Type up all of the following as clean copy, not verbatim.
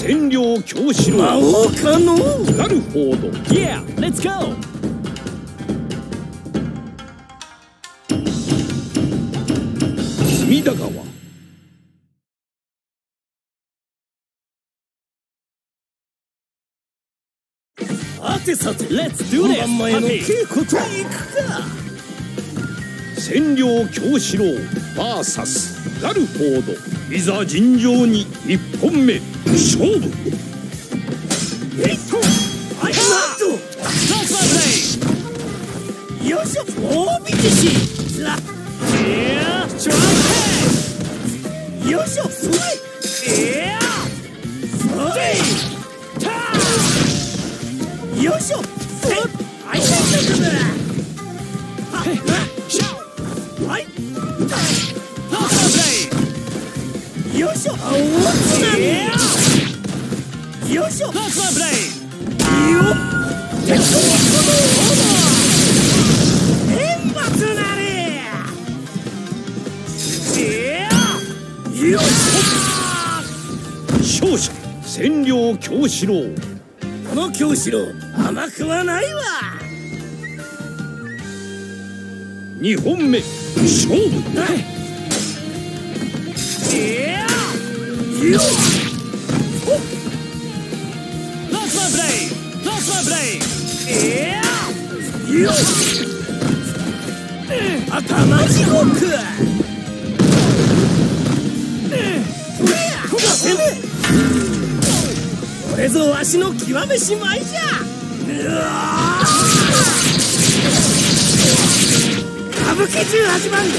占領京四郎魔王かのガルフォード Yeah, let's go! 隅田川さてさて Let's do 本 this! 番前の Happy! 稽古といくか。 占領京四郎 VS ガルフォード、いざ尋常に1本目勝負。 えいっとあいなんと That's my play! よいしょ大火消しら Yeah! Try it! よいしょそれ Yeah! それよいしょそれあいなんだはい That's my play! よいしょあおつな Yeah! みよいしょ That's my play! よっ鉄道天罰なれ Yeah! よいし勝者占領京四郎。 ょこの京四郎甘くはないわ。 2本目勝負。 Yeah! よっ That's my play! That's my play! Yeah! よっ頭地獄攻めこれぞわしの極めし舞じゃ。うわ歌舞伎18番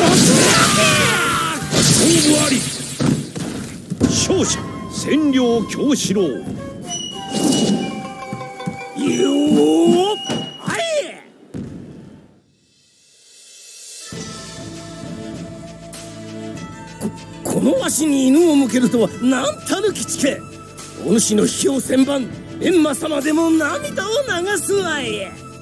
勝負あり。勝者占領京四郎。 よーはいこのわしに犬を向けるとはなんたるきちけ。お主の秘境千番閻魔様でも涙を流すわい。